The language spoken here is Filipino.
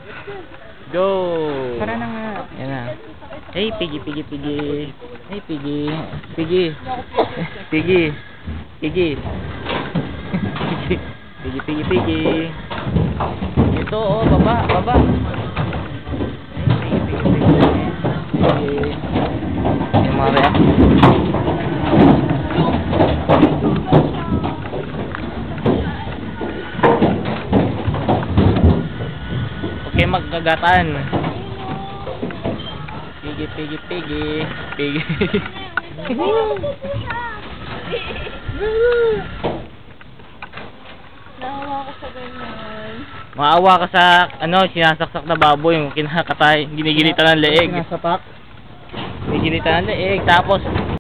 Go! Tara na nga. Yan na. Hey, Piggy, Piggy, Piggy. Hey, Piggy. Piggy. Piggy. Piggy. Piggy. Piggy, Piggy, Piggy. Ito, oh, baba, baba. Hey, Piggy, Piggy, Piggy. Piggy. Yung mga react. Okay, magkagatan. Piggy, Piggy, Piggy. Piggy. Naawa ko sa ganyan. Maawa ka sa, sinasaksak na baboy yung kinakatay. Ginigilitan ng leeg. Sinasapak. Ginigilitan ng leeg. Tapos,